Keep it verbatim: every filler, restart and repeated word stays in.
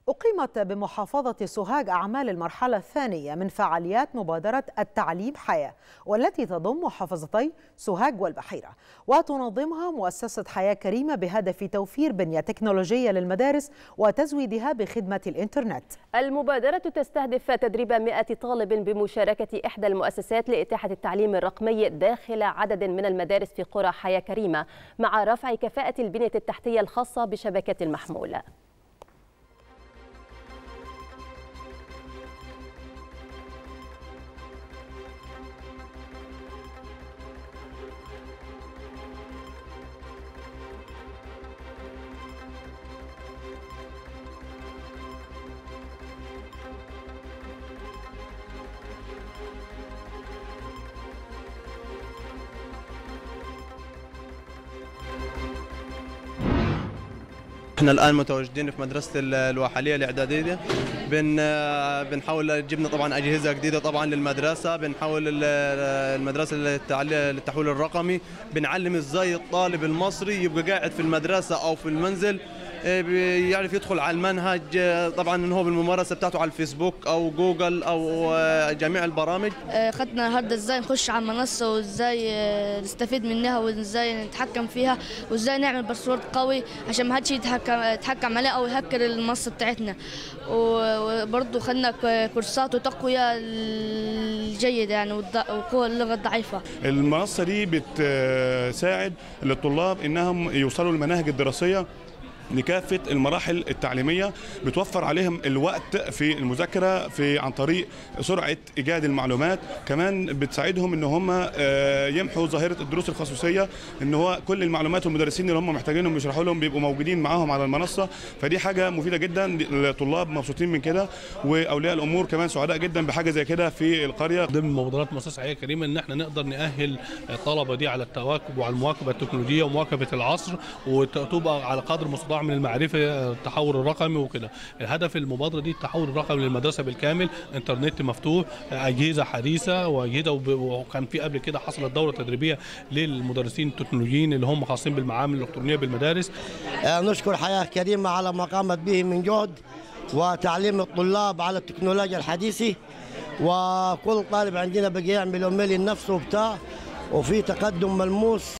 أقيمت بمحافظة سوهاج أعمال المرحلة الثانية من فعاليات مبادرة التعليم حياة، والتي تضم محافظتي سوهاج والبحيرة، وتنظمها مؤسسة حياة كريمة بهدف توفير بنية تكنولوجية للمدارس وتزويدها بخدمة الإنترنت. المبادرة تستهدف تدريب مئة طالب بمشاركة إحدى المؤسسات لإتاحة التعليم الرقمي داخل عدد من المدارس في قرى حياة كريمة، مع رفع كفاءة البنية التحتية الخاصة بشبكة المحمول. احنا الان متواجدين في مدرسه الواحليه الاعداديه، بن بنحاول جبنا طبعا اجهزه جديده طبعا للمدرسه، بنحاول المدرسه للتحويل الرقمي، بنعلم ازاي الطالب المصري يبقى قاعد في المدرسه او في المنزل يعرف يدخل على المنهج، طبعا ان هو بالممارسه بتاعته على الفيسبوك او جوجل او جميع البرامج. خدنا النهارده ازاي نخش على المنصه وازاي نستفيد منها وازاي نتحكم فيها وازاي نعمل باسورد قوي عشان ما حدش يتحكم يتحكم عليها او يهكر المنصه بتاعتنا. وبرضه خدنا كورسات وتقويه الجيده يعني وقوه اللغه الضعيفه. المنصه دي بتساعد للطلاب انهم يوصلوا للمناهج الدراسيه لكافة المراحل التعليمية، بتوفر عليهم الوقت في المذاكرة في عن طريق سرعة إيجاد المعلومات، كمان بتساعدهم ان هم يمحوا ظاهرة الدروس الخصوصية، ان هو كل المعلومات والمدرسين اللي هم محتاجينهم يشرحوا لهم بيبقوا موجودين معاهم على المنصة، فدي حاجة مفيدة جدا. الطلاب مبسوطين من كده واولياء الامور كمان سعداء جدا بحاجة زي كده في القرية. ضمن مبادرات مؤسسة حياة كريمة ان احنا نقدر نأهل الطلبة دي على التواكب وعلى المواكبة التكنولوجية ومواكبة العصر، وتبقى على قدر المستطاع من المعرفه التحول الرقمي وكده. الهدف المبادره دي التحول الرقمي للمدرسه بالكامل، انترنت مفتوح، اجهزه حديثه واجهزه، وكان في قبل كده حصلت دوره تدريبيه للمدرسين التكنولوجيين اللي هم خاصين بالمعامل الالكترونيه بالمدارس. نشكر حياه كريمه على ما قامت به من جهد وتعليم الطلاب على التكنولوجيا الحديثه، وكل طالب عندنا بقى يعمل ايميل لنفسه وبتاع، وفي تقدم ملموس